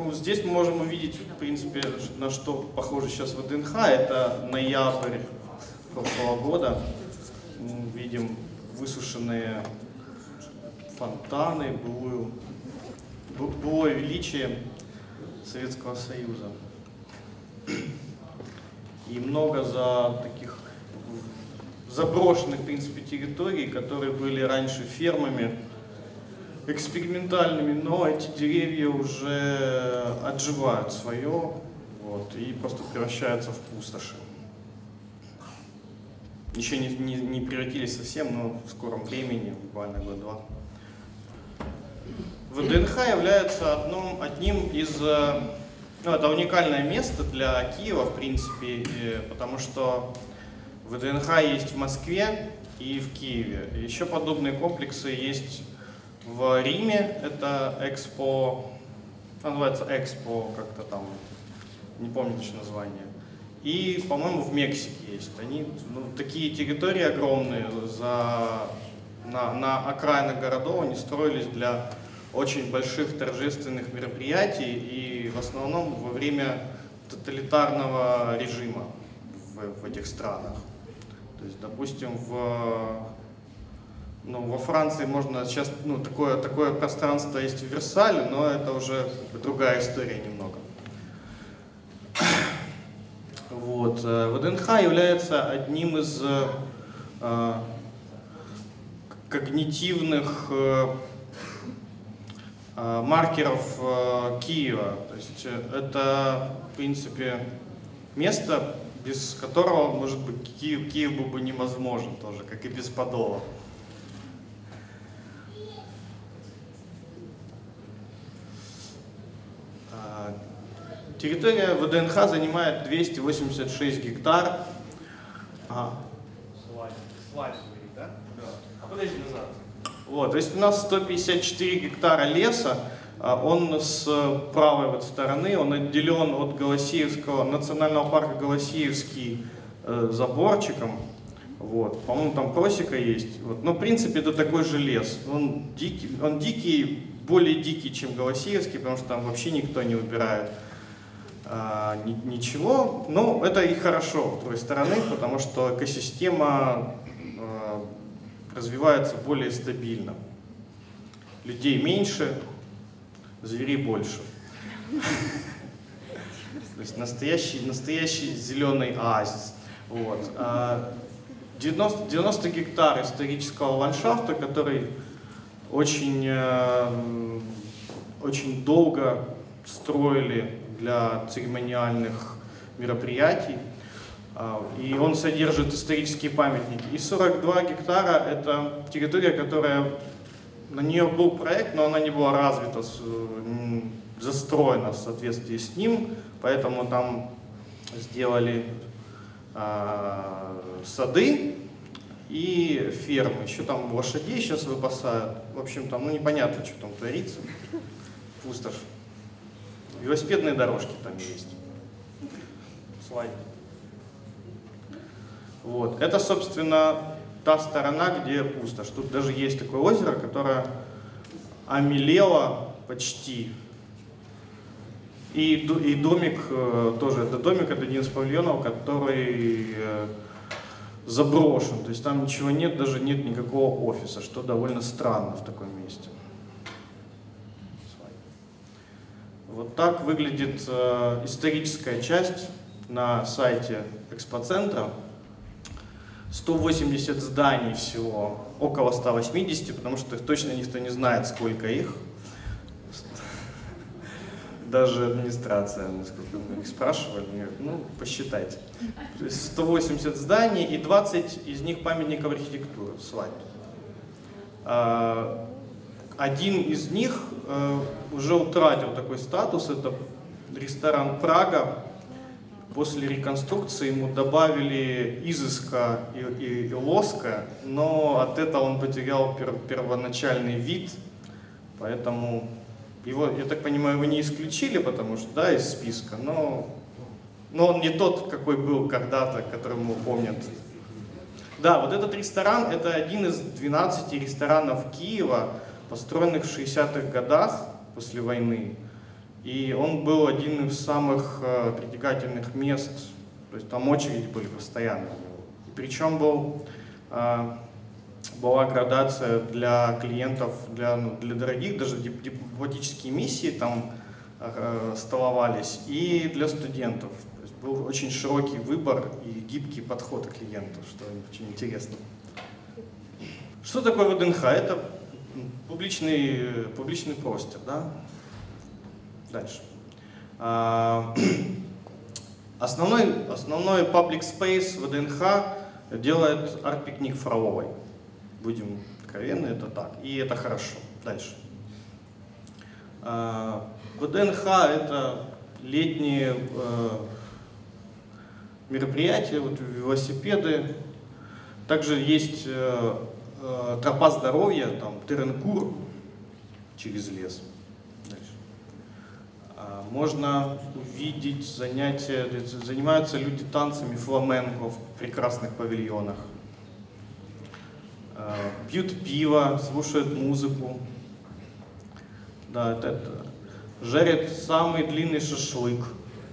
Ну, здесь мы можем увидеть, в принципе, на что похоже сейчас ВДНХ. Это ноябрь прошлого года. Мы видим высушенные фонтаны, былое величие Советского Союза. И много таких заброшенных, в принципе, территорий, которые были раньше фермами экспериментальными, но эти деревья уже отживают свое, вот, и просто превращаются в пустоши. Еще не превратились совсем, но в скором времени, буквально год-два. ВДНХ является одним из... Ну, это уникальное место для Киева, в принципе, потому что ВДНХ есть в Москве и в Киеве. Еще подобные комплексы есть в Риме, это Экспо, называется Экспо, как-то там, не помню точно название. И, по-моему, в Мексике есть. Они, такие территории огромные, на окраинах городов они строились для очень больших торжественных мероприятий и в основном во время тоталитарного режима в этих странах. То есть, допустим, во Франции можно сейчас, такое пространство есть в Версале, но это уже другая история немного. Вот. ВДНХ является одним из когнитивных маркеров Киева. То есть это, в принципе, место, без которого, может быть, Киев был бы невозможен тоже, как и без Подола. Территория ВДНХ занимает 286 гектар. Слайд, да? А подожди назад. Вот, то есть у нас 154 гектара леса, он с правой вот стороны, он отделен от Голосеевского, национального парка Голосеевский заборчиком. Вот, по-моему, там просека есть. Вот. Но в принципе это такой же лес. Он дикий, более дикий, чем Голосеевский, потому что там вообще никто не убирает ничего. Но это и хорошо, с другой стороны, потому что экосистема развивается более стабильно. Людей меньше, зверей больше. То есть настоящий зеленый оазис. Вот. 90 гектар исторического ландшафта, который очень долго строили для церемониальных мероприятий. И он содержит исторические памятники. И 42 гектара — это территория, которая... На нее был проект, но она не была развита, застроена в соответствии с ним. Поэтому там сделали сады и фермы. Еще там лошадей сейчас выпасают. В общем, там непонятно, что там творится. Пустошь. Велосипедные дорожки там есть. Слайд. Вот. Это, собственно, та сторона, где пустошь. Тут даже есть такое озеро, которое омелело почти. И домик тоже. Это домик, это один из павильонов, который заброшен. То есть там ничего нет, даже нет никакого офиса, что довольно странно в таком месте. Вот так выглядит историческая часть на сайте экспоцентра. 180 зданий всего, около 180, потому что точно никто не знает, сколько их. Даже администрация, насколько мы их спрашивали, посчитайте. То есть 180 зданий и 20 из них памятников архитектуры. Слайд. Один из них уже утратил такой статус, это ресторан «Прага». После реконструкции ему добавили изыска и лоска, но от этого он потерял первоначальный вид, поэтому его, я так понимаю, его не исключили, потому что, да, из списка, но он не тот, какой был когда-то, которому помнят. Да, вот этот ресторан — это один из 12 ресторанов Киева, построенных в 60-х годах после войны. И он был один из самых притягательных мест, то есть там очереди были постоянно. И причем была градация для клиентов, для дорогих, даже дипломатические миссии там столовались, и для студентов. То есть был очень широкий выбор и гибкий подход к клиенту, что очень интересно. Что такое ВДНХ? Это публичный простор, да? Дальше. Основной public space ВДНХ делает арт-пикник Фроловой. Будем откровенны, это так. И это хорошо. Дальше. ВДНХ — это летние мероприятия, вот велосипеды. Также есть тропа здоровья, там Теренкур через лес. Дальше. Можно увидеть занятия, занимаются люди танцами фламенко в прекрасных павильонах. Пьют пиво, слушают музыку. Да, это жарят самый длинный шашлык.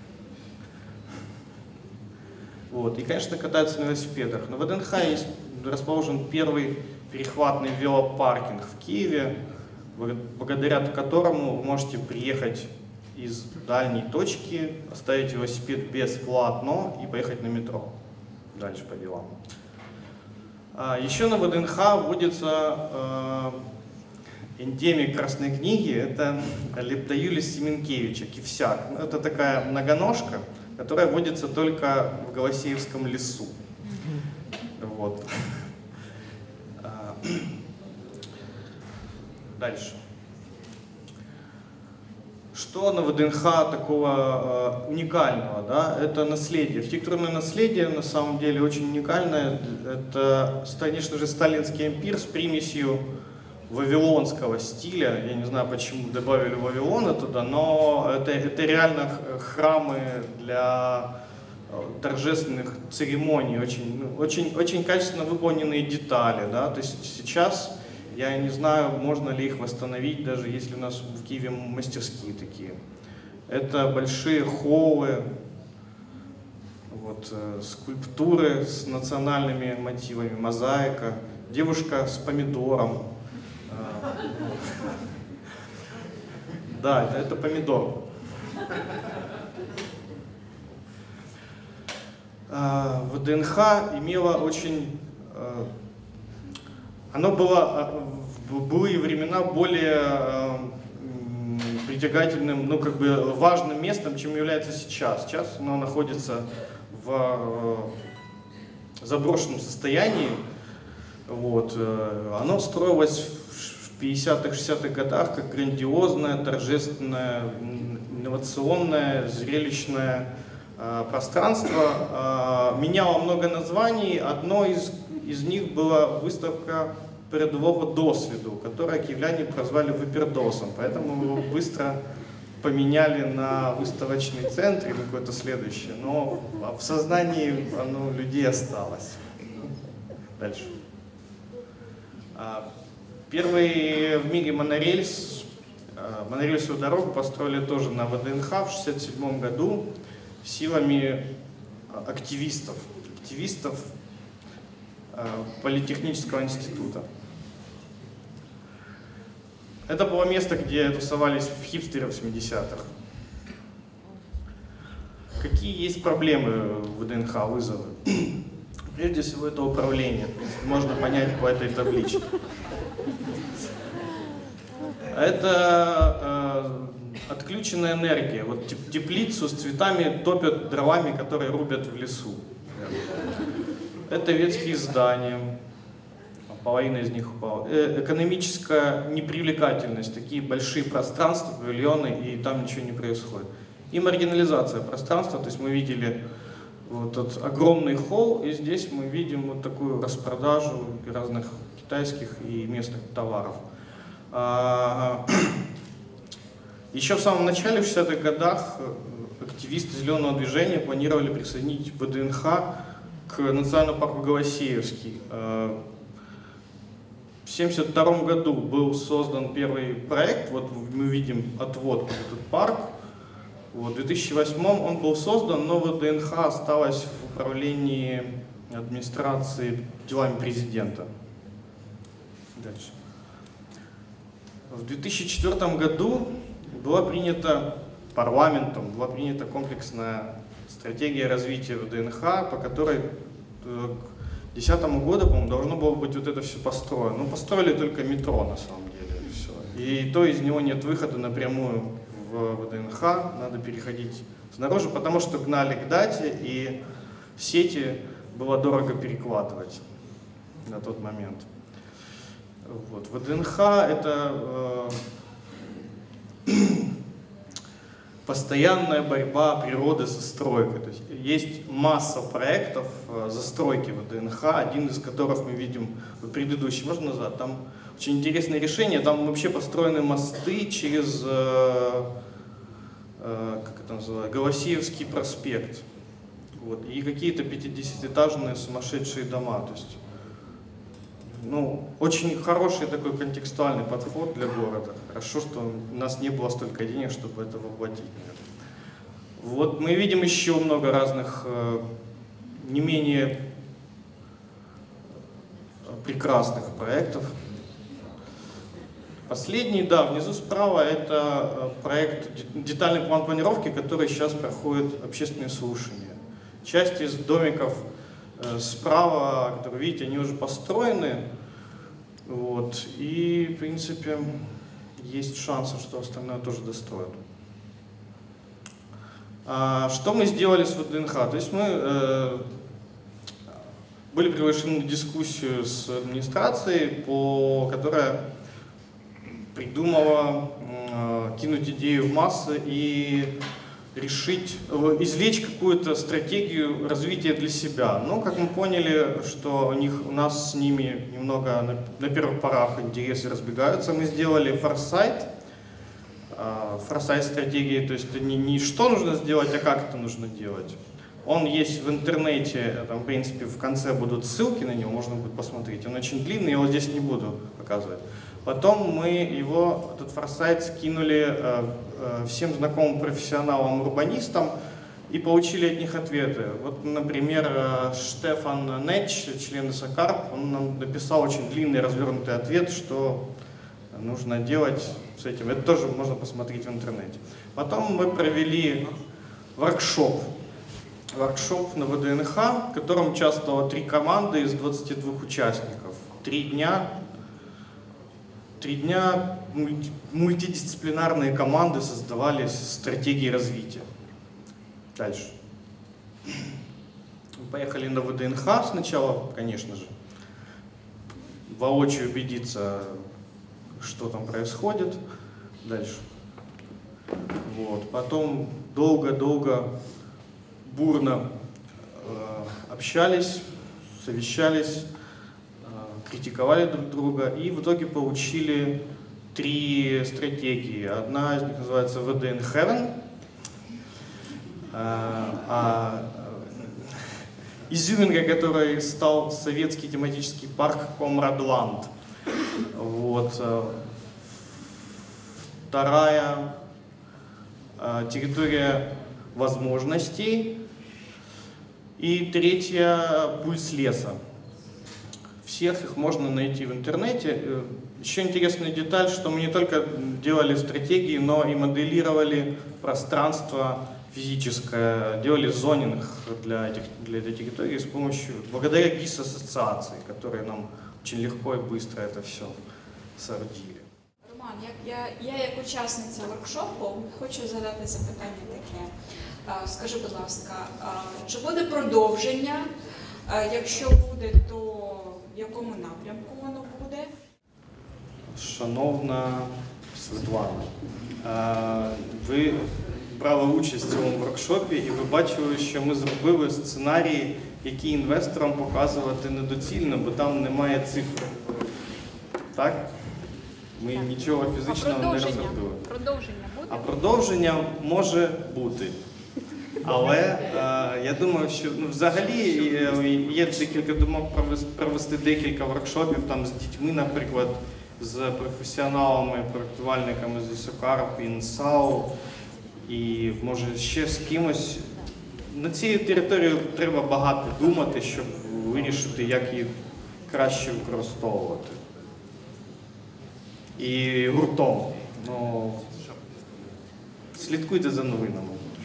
Вот. И, конечно, катаются на велосипедах. На ВДНХ расположен первый перехватный велопаркинг в Киеве, благодаря которому вы можете приехать из дальней точки, оставить велосипед бесплатно и поехать на метро. Дальше по делам. Еще на ВДНХ вводится эндемик Красной книги, это Лептоюлис семенкевича, кивсяк. Это такая многоножка, которая водится только в Голосеевском лесу. Вот. Дальше. Что на ВДНХ такого уникального? Да? Это наследие. Архитектурное наследие на самом деле очень уникальное. Это, конечно же, сталинский ампир с примесью вавилонского стиля. Я не знаю, почему добавили Вавилона туда, но это реально храмы для торжественных церемоний. Очень качественно выполненные детали. Да? То есть сейчас я не знаю, можно ли их восстановить, даже если у нас в Киеве мастерские такие. Это большие холлы, вот, скульптуры с национальными мотивами, мозаика, девушка с помидором. Да, это помидор. ВДНХ имела очень... Оно было в былые времена более притягательным, важным местом, чем является сейчас. Сейчас оно находится в заброшенном состоянии. Вот. Оно строилось в 50-х, 60-х годах как грандиозное, торжественное, инновационное, зрелищное пространство. Меняло много названий. Одно из них была выставка передового досвіду, которую киевляне прозвали выпердосом, поэтому его быстро поменяли на выставочный центр или какое-то следующее, но в сознании оно людей осталось. Дальше. Первый в мире монорельсовую дорогу построили тоже на ВДНХ в 1967 году силами активистов Политехнического института. Это было место, где тусовались хипстеры в 70-х. Какие есть проблемы в ВДНХ, вызовы? Прежде всего, это управление. Можно понять по этой табличке. Это отключенная энергия. Вот теплицу с цветами топят дровами, которые рубят в лесу. Это ветхие здания, половина из них упала. Экономическая непривлекательность, такие большие пространства, павильоны, и там ничего не происходит. И маргинализация пространства, то есть мы видели вот этот огромный холл, и здесь мы видим вот такую распродажу разных китайских и местных товаров. Еще в самом начале, в 60-х годах, активисты Зеленого движения планировали присоединить ВДНХ к национальному парку Голосеевский. В 1972 году был создан первый проект, вот мы видим отвод под этот парк. Вот, в 2008 он был создан, но ВДНХ осталась в управлении администрации делами президента. Дальше. В 2004 году парламентом была принята комплексная стратегия развития ВДНХ, по которой к 2010 году, по-моему, должно было быть вот это все построено. Ну, построили только метро, на самом деле, и все. И то из него нет выхода напрямую в ВДНХ, надо переходить снаружи, потому что гнали к дате, и сети было дорого перекладывать на тот момент. Вот. ВДНХ — это постоянная борьба природы со стройкой. То есть масса проектов застройки ВДНХ, один из которых мы видим предыдущий, можно назад, там очень интересное решение, там вообще построены мосты через, как это называется, Голосеевский проспект. Вот, и какие-то 50-этажные сумасшедшие дома. То есть, ну, очень хороший такой контекстуальный подход для города. Хорошо, что у нас не было столько денег, чтобы это воплотить. Вот мы видим еще много разных не менее прекрасных проектов. Последний, да, внизу справа, это проект детальный план планировки, который сейчас проходит общественные слушания. Часть из домиков справа, которые видите, они уже построены. Вот, и, в принципе, есть шансы, что остальное тоже достроят. Что мы сделали с ВДНХ? То есть мы были приглашены на дискуссию с администрацией, которая придумала кинуть идею в массы и извлечь какую-то стратегию развития для себя. Но, как мы поняли, что у нас с ними немного на первых порах интересы разбегаются, мы сделали форсайт стратегии, то есть это не что нужно сделать, а как это нужно делать. Он есть в интернете, там, в принципе, в конце будут ссылки на него, можно будет посмотреть. Он очень длинный, я его здесь не буду показывать. Потом мы этот форсайт скинули всем знакомым профессионалам-урбанистам и получили от них ответы. Вот, например, Штефан Нетч, член САКАРП, он нам написал очень длинный развернутый ответ, что нужно делать с этим. Это тоже можно посмотреть в интернете. Потом мы провели воркшоп на ВДНХ, в котором участвовало 3 команды из 22 участников. 3 дня мультидисциплинарные команды создавали стратегии развития. Дальше. Мы поехали на ВДНХ сначала, конечно же, воочию убедиться, что там происходит. Дальше. Вот. Потом долго, бурно общались, совещались, критиковали друг друга и в итоге получили 3 стратегии. Одна из них называется VDN Heaven, изюминкой которой стал советский тематический парк Комрадланд. Вот. Вторая территория возможностей. И третья пульс леса. Всех их можно найти в интернете. Еще интересная деталь, что мы не только делали стратегии, но и моделировали пространство физическое, делали зонинг для этой территории благодаря ГИС-ассоциации, которые нам очень легко и быстро это все соорудили. Роман, я як учасниця воркшопу хочу задати запитання таке. Скажи, будь ласка, чи буде продовження? Якщо буде, то в якому напрямку воно буде? Шановна Світлана, ви брали участь в цьому воркшопі і ви бачили, що ми зробили сценарії, які інвесторам показувати недоцільно, бо там немає цифр. Так? Ми нічого фізичного не розробили. Продовження буде? А продовження може бути. Але я думаю, що взагалі є декілька думок провести декілька воркшопів там з дітьми, наприклад, з професіоналами, проєктувальниками з Ісокарп, ІНСАУ, і може ще з кимось. На цій території треба багато думати, щоб вирішити, як її краще використовувати. І гуртом. Ну, слідкуйте за новинами.